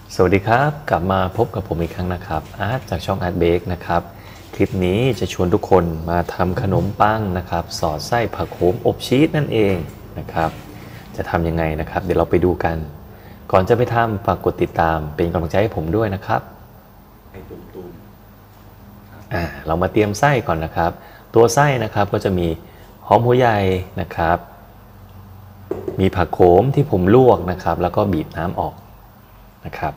สวัสดีครับกลับมาพบกับผมอีกครั้งนะครับอาร์ตจากช่องอาร์ตเบคนะครับคลิปนี้จะชวนทุกคนมาทำขนมปังนะครับสอดไส้ผักโขมอบชีสนั่นเองนะครับจะทำยังไงนะครับเดี๋ยวเราไปดูกันก่อนจะไปทำฝากกดติดตามเป็นกำลังใจให้ผมด้วยนะครับให้ตุ่มๆเรามาเตรียมไส้ก่อนนะครับตัวไส้นะครับก็จะมีหอมหัวใหญ่นะครับมีผักโขมที่ผมลวกนะครับแล้วก็บีบน้ำออกนะครับ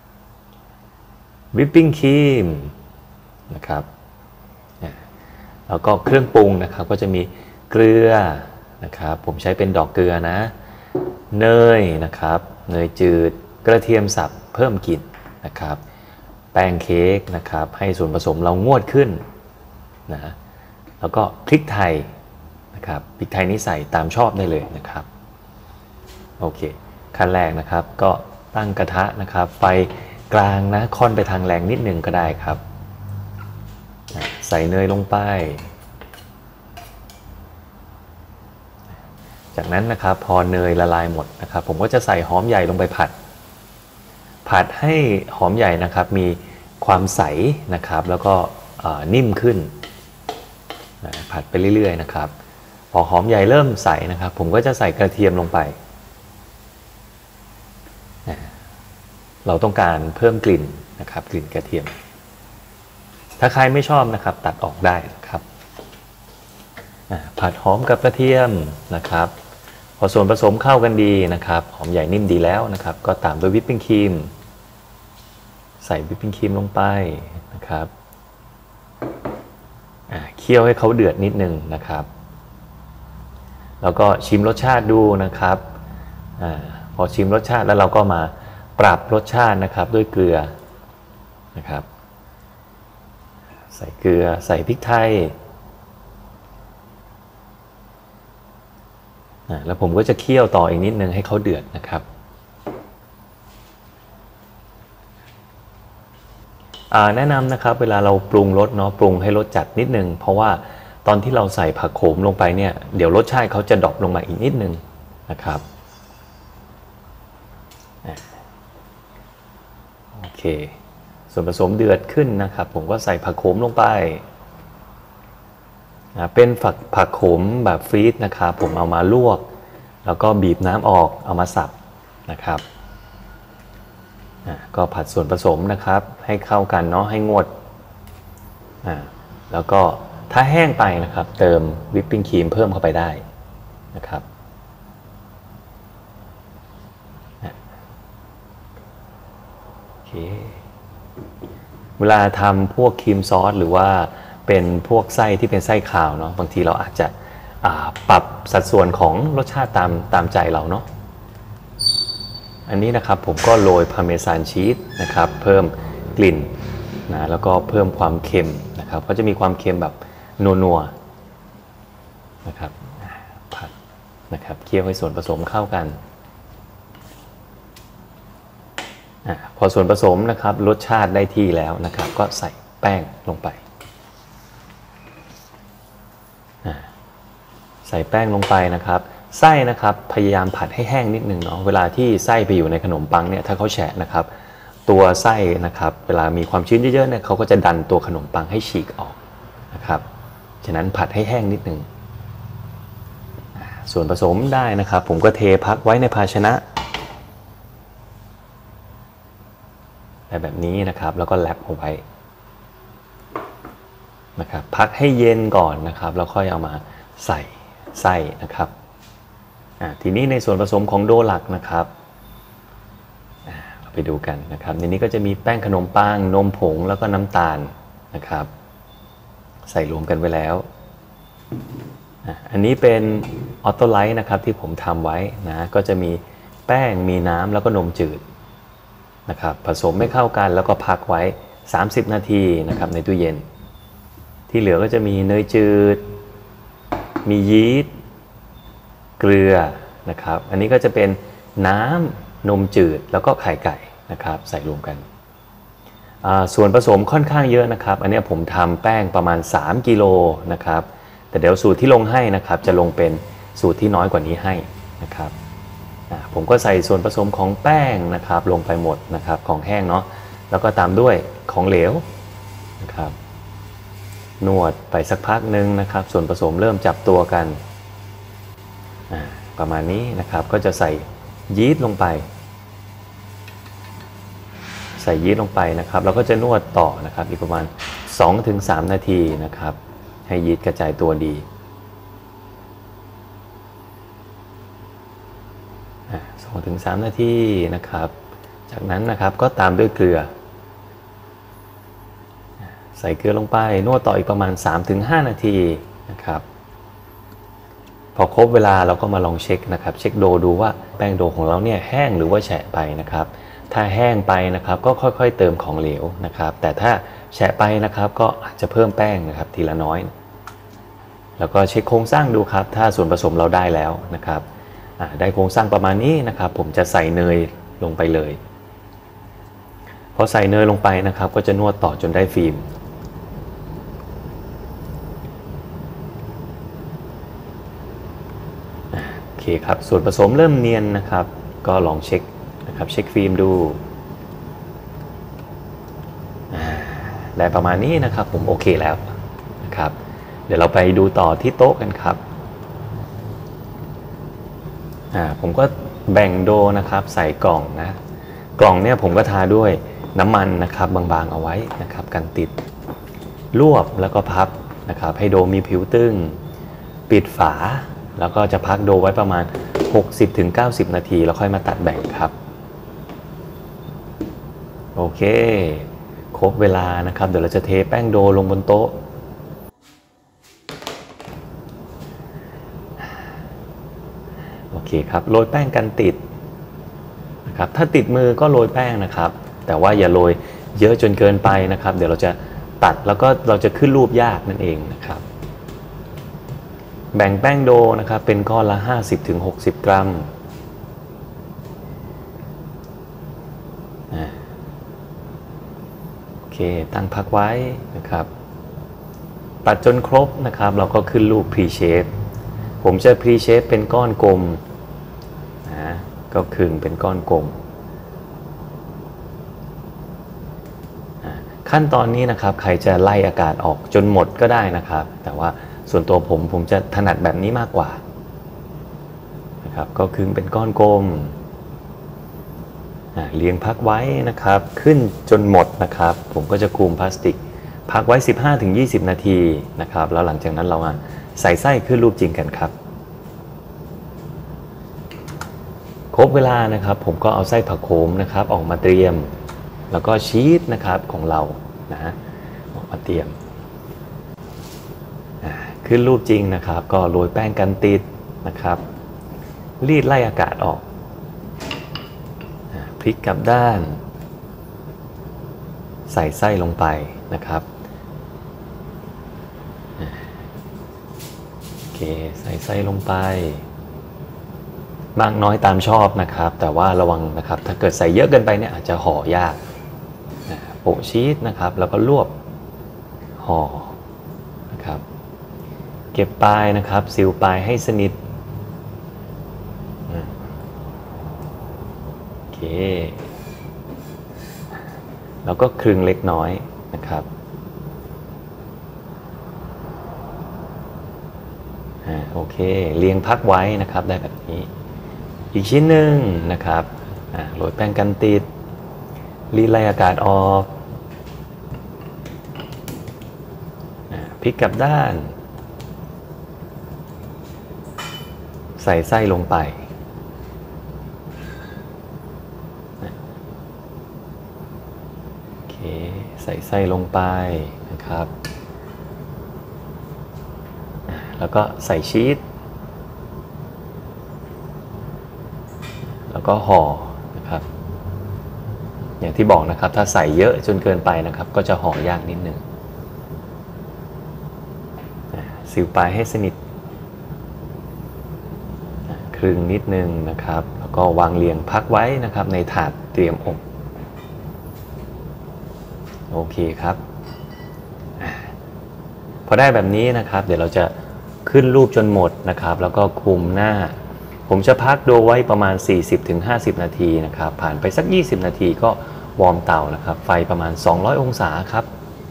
วิปปิ้งครีมนะครับแล้วก็เครื่องปรุงนะครับก็จะมีเกลือนะครับผมใช้เป็นดอกเกลือนะเนยนะครับเนยจืดกระเทียมสับเพิ่มกลิ่นนะครับแป้งเค้กนะครับให้ส่วนผสมเรางวดขึ้นนะแล้วก็พริกไทยนะครับพริกไทยนี่ใส่ตามชอบได้เลยนะครับโอเคขั้นแรกนะครับก็ตั้งกระทะนะครับไฟกลางนะค่อนไปทางแรงนิดนึงก็ได้ครับใส่เนยลงไปจากนั้นนะครับพอเนยละลายหมดนะครับผมก็จะใส่หอมใหญ่ลงไปผัดให้หอมใหญ่นะครับมีความใสนะครับแล้วก็นิ่มขึ้นผัดไปเรื่อยๆนะครับพอหอมใหญ่เริ่มใสนะครับผมก็จะใส่กระเทียมลงไปเราต้องการเพิ่มกลิ่นนะครับกลิ่นกระเทียมถ้าใครไม่ชอบนะครับตัดออกได้นะครับผัดหอมกับกระเทียมนะครับพอส่วนผสมเข้ากันดีนะครับหอมใหญ่นิ่มดีแล้วนะครับก็ตามด้วยวิปปิ้งครีมใส่วิปปิ้งครีมลงไปนะครับเคี่ยวให้เขาเดือดนิดนึงนะครับแล้วก็ชิมรสชาติดูนะครับพอชิมรสชาติแล้วเราก็มาปรับรสชาตินะครับด้วยเกลือนะครับใส่เกลือใส่พริกไทยแล้วผมก็จะเคี่ยวต่ออีกนิดนึงให้เขาเดือดนะครับแนะนำนะครับเวลาเราปรุงรสเนาะปรุงให้รสจัดนิดนึงเพราะว่าตอนที่เราใส่ผักโขมลงไปเนี่ยเดี๋ยวรสชาติเขาจะดรอปลงมาอีกนิดนึงนะครับโอเคส่วนผสมเดือดขึ้นนะครับผมก็ใส่ผักโขมลงไปเป็นผักโขมแบบฟรีซนะครับผมเอามาลวกแล้วก็บีบน้ำออกเอามาสับนะครับก็ผัดส่วนผสมนะครับให้เข้ากันเนาะให้งวดแล้วก็ถ้าแห้งไปนะครับเติมวิปปิ้งครีมเพิ่มเข้าไปได้นะครับโอเคเวลาทำพวกครีมซอสหรือว่าเป็นพวกไส้ที่เป็นไส้คาวเนาะบางทีเราอาจจะปรับสัดส่วนของรสชาติตามใจเราเนาะอันนี้นะครับผมก็โรยพาร์เมซานชีสนะครับเพิ่มกลิ่นนะแล้วก็เพิ่มความเค็มนะครับก็จะมีความเค็มแบบนัวๆนะครับผัดนะครับเคี่ยวให้ส่วนผสมเข้ากันพอส่วนผสมนะครับรสชาติได้ที่แล้วนะครับก็ใส่แป้งลงไปใส่แป้งลงไปนะครับไส้นะครับพยายามผัดให้แห้งนิดนึงเนาะเวลาที่ไส้ไปอยู่ในขนมปังเนี่ยถ้าเขาแฉะนะครับตัวไส้นะครับเวลามีความชื้นเยอะๆเนี่ยเขาก็จะดันตัวขนมปังให้ฉีกออกนะครับฉะนั้นผัดให้แห้งนิดนึงส่วนผสมได้นะครับผมก็เทพักไว้ในภาชนะแบบนี้นะครับแล้วก็แรปเอาไว้นะครับพักให้เย็นก่อนนะครับแล้วค่อยเอามาใส่ไส้นะครับทีนี้ในส่วนผสมของโดหลักนะครับเราไปดูกันนะครับในนี้ก็จะมีแป้งขนมปังนมผงแล้วก็น้ำตาลนะครับใส่รวมกันไว้แล้วอันนี้เป็นออโต้ไลท์นะครับที่ผมทำไว้นะก็จะมีแป้งมีน้ำแล้วก็นมจืดนะครับผสมให้เข้ากันแล้วก็พักไว้30นาทีนะครับในตู้เย็นที่เหลือก็จะมีเนยจืดมียีสต์เกลือนะครับอันนี้ก็จะเป็นน้ำนมจืดแล้วก็ไข่ไก่นะครับใส่รวมกันส่วนผสมค่อนข้างเยอะนะครับอันนี้ผมทำแป้งประมาณ3กิโลนะครับแต่เดี๋ยวสูตรที่ลงให้นะครับจะลงเป็นสูตรที่น้อยกว่านี้ให้นะครับผมก็ใส่ส่วนผสมของแป้งนะครับลงไปหมดนะครับของแห้งเนาะแล้วก็ตามด้วยของเหลวนะครับนวดไปสักพักหนึ่งนะครับส่วนผสมเริ่มจับตัวกันประมาณนี้นะครับก็จะใส่ยีสต์ลงไปนะครับแล้วก็จะนวดต่อนะครับอีกประมาณ 2-3 นาทีนะครับให้ยีสต์กระจายตัวดี2-3 นาทีนะครับจากนั้นนะครับก็ตามด้วยเกลือใส่เกลือลงไปนวดต่ออีกประมาณ 3-5 นาทีนะครับพอครบเวลาเราก็มาลองเช็คนะครับเช็คโดดูว่าแป้งโดของเราเนี่ยแห้งหรือว่าแฉะไปนะครับถ้าแห้งไปนะครับก็ค่อยๆเติมของเหลวนะครับแต่ถ้าแฉะไปนะครับก็อาจจะเพิ่มแป้งนะครับทีละน้อยแล้วก็เช็คโครงสร้างดูครับถ้าส่วนผสมเราได้แล้วนะครับได้โครงสร้างประมาณนี้นะครับผมจะใส่เนยลงไปเลยพอใส่เนยลงไปนะครับก็จะนวดต่อจนได้ฟิล์มโอเคครับส่วนผสมเริ่มเนียนนะครับก็ลองเช็คนะครับเช็คฟิล์มดูได้ประมาณนี้นะครับผมโอเคแล้วนะครับเดี๋ยวเราไปดูต่อที่โต๊ะกันครับผมก็แบ่งโดนะครับใส่กล่องนะกล่องเนี่ยผมก็ทาด้วยน้ำมันนะครับบางๆเอาไว้นะครับกันติดรวบแล้วก็พับนะครับให้โดมีผิวตึงปิดฝาแล้วก็จะพักโดไว้ประมาณ 60-90 นาทีแล้วค่อยมาตัดแบ่งครับโอเคครบเวลานะครับเดี๋ยวเราจะเทแป้งโดลงบนโต๊ะโอเคครับโรยแป้งกันติดนะครับถ้าติดมือก็โรยแป้งนะครับแต่ว่าอย่าโรยเยอะจนเกินไปนะครับเดี๋ยวเราจะตัดแล้วก็เราจะขึ้นรูปยากนั่นเองนะครับแบ่งแป้งโดนะครับเป็นก้อนละ 50-60 กรัมโอเคตั้งพักไว้นะครับตัดจนครบนะครับเราก็ขึ้นรูป Pre-shape ผมจะ Pre-shape เป็นก้อนกลมก็ครึ่งเป็นก้อนกลมขั้นตอนนี้นะครับใครจะไล่อากาศออกจนหมดก็ได้นะครับแต่ว่าส่วนตัวผมจะถนัดแบบนี้มากกว่านะครับก็ครึ่งเป็นก้อนกลมเรียงพักไว้นะครับขึ้นจนหมดนะครับผมก็จะคลุมพลาสติกพักไว้ 15-20 นาทีนะครับแล้วหลังจากนั้นเรามาใส่ไส้ขึ้นรูปจริงกันครับครบเวลานะครับผมก็เอาไส้ผักโขมนะครับออกมาเตรียมแล้วก็ชีสนะครับของเรานะออกมาเตรียมขึ้นรูปจริงนะครับก็โรยแป้งกันติดนะครับรีดไล่อากาศออกพลิกกลับด้านใส่ไส้ลงไปนะครับโอเคใส่ไส้ลงไปมากน้อยตามชอบนะครับแต่ว่าระวังนะครับถ้าเกิดใส่เยอะเกินไปเนี่ยอาจจะห่อยากโปะชีสนะครับแล้วก็รวบห่อนะครับเก็บปลายนะครับซิลปลายให้สนิทโอเคแล้วก็คลึงเล็กน้อยนะครับโอเคเรียงพักไว้นะครับได้แบบนี้อีกชิ้นหนึ่งนะครับโรยแป้งกันติดรีดไล่อากาศออกพลิกกลับด้านใส่ไส้ลงไปโอเคใส่ไส้ลงไปนะครับแล้วก็ใส่ชีสแล้วก็ห่อนะครับอย่างที่บอกนะครับถ้าใส่เยอะจนเกินไปนะครับก็จะห่อยากนิดนึงซิลปลายให้สนิทครึ่งนิดนึงนะครับแล้วก็วางเรียงพักไว้นะครับในถาดเตรียมอบโอเคครับพอได้แบบนี้นะครับเดี๋ยวเราจะขึ้นรูปจนหมดนะครับแล้วก็คลุมหน้าผมจะพักโดไว้ประมาณ 40-50 นาทีนะครับผ่านไปสัก 20 นาทีก็วอร์มเตานะครับไฟประมาณ 200 องศาครับ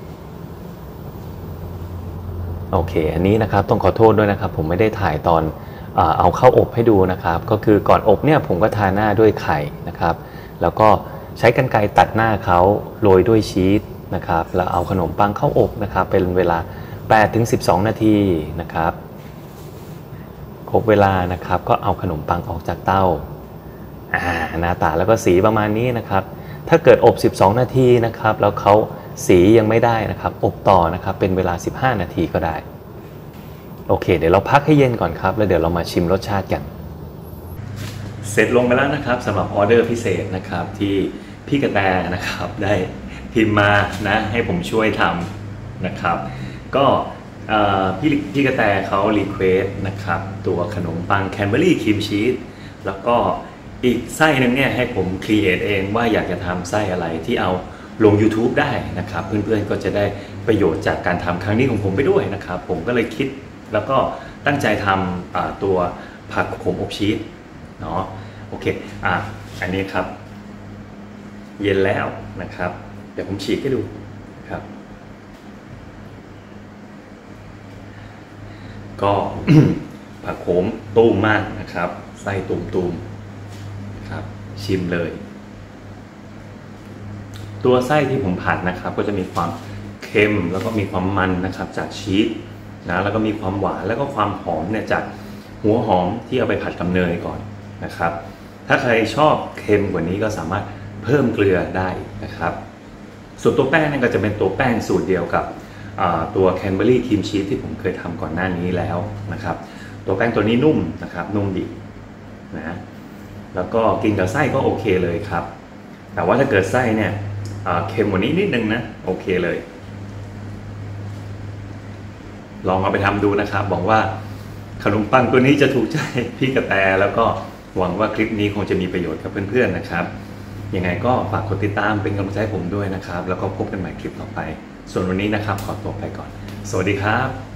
โอเคอันนี้นะครับต้องขอโทษด้วยนะครับผมไม่ได้ถ่ายตอนเอาเข้าอบให้ดูนะครับก็คือก่อนอบเนี่ยผมก็ทาหน้าด้วยไข่นะครับแล้วก็ใช้กรรไกรตัดหน้าเขาโรยด้วยชีสนะครับแล้วเอาขนมปังเข้าอบนะครับเป็นเวลา 8-12 นาทีนะครับครบเวลานะครับก็เอาขนมปังออกจากเตาหน้าตาแล้วก็สีประมาณนี้นะครับถ้าเกิดอบ 12 นาทีนะครับแล้วเขาสียังไม่ได้นะครับอบต่อนะครับเป็นเวลา 15 นาทีก็ได้โอเคเดี๋ยวเราพักให้เย็นก่อนครับแล้วเดี๋ยวเรามาชิมรสชาติกันเสร็จลงไปแล้วนะครับสำหรับออเดอร์พิเศษนะครับที่พี่กระแตนะครับได้พิมพ์มานะให้ผมช่วยทำนะครับก็พี่กระแตเขารีเควสนะครับตัวขนมปังแคนเบอรี่ครีมชีสแล้วก็อีกไส้นึงเนี่ยให้ผมครีเอทเองว่าอยากจะทำไส้อะไรที่เอาลง YouTube ได้นะครับเพื่อนๆก็จะได้ประโยชน์จากการทำครั้งนี้ของผมไปด้วยนะครับผมก็เลยคิดแล้วก็ตั้งใจทำตัวผักขมอบชีสเนาะโอเคอันนี้ครับเย็นแล้วนะครับเดี๋ยวผมฉีกให้ดูครับก็ ผักโขมตูมมากนะครับไส้ตูมๆครับชิมเลยตัวไส้ที่ผมผัดนะครับก็จะมีความเค็มแล้วก็มีความมันนะครับจากชีสนะแล้วก็มีความหวานแล้วก็ความหอมเนี่ยจากหัวหอมที่เอาไปผัดกับเนยก่อนนะครับถ้าใครชอบเค็มกว่านี้ก็สามารถเพิ่มเกลือได้นะครับส่วนตัวแป้งนั่นก็จะเป็นตัวแป้งสูตรเดียวกับตัวแคนเบอรี่ครีมชีสที่ผมเคยทำก่อนหน้านี้แล้วนะครับตัวแป้งตัวนี้นุ่มนะครับนุ่มดีนะแล้วก็กินกับไส้ก็โอเคเลยครับแต่ว่าถ้าเกิดไส้เนี่ยเค็มกว่านี้นิดนึงนะโอเคเลยลองเอาไปทำดูนะครับหวังว่าขนมปังตัวนี้จะถูกใจพี่กระแตแล้วก็หวังว่าคลิปนี้คงจะมีประโยชน์กับเพื่อนๆนะครับยังไงก็ฝากกดติดตามเป็นกำลังใจให้ผมด้วยนะครับแล้วก็พบกันใหม่คลิปต่อไปส่วนวันนี้นะครับขอตัวไปก่อนสวัสดีครับ